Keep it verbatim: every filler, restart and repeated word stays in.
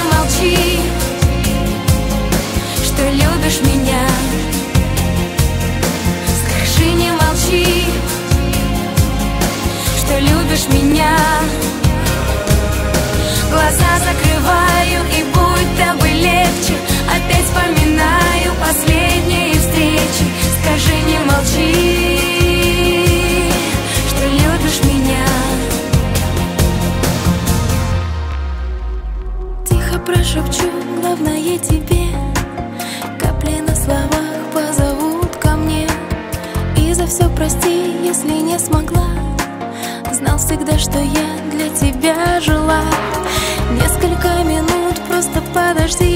не молчи, что любишь меня. Скажи, не молчи, что любишь меня. Глаза закрываю, и будто бы легче. Опять вспоминаю последние встречи. Скажи, не молчи, что любишь меня. Тихо прошепчу, главное тебе. Капли на словах позовут ко мне. И за все прости, если не смогла. Знал всегда, что я для тебя жила. Несколько минут, просто подожди.